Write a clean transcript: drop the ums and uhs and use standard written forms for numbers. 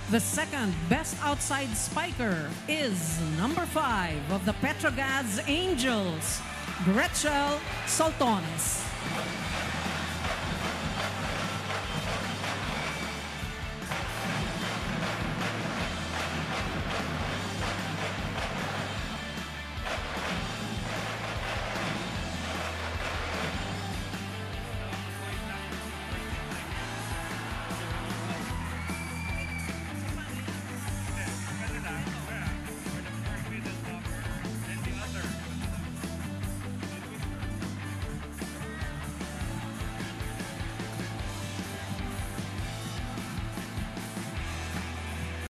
The second best outside spiker is number 5 of the Petrogas Angels, Gretchel Saltones.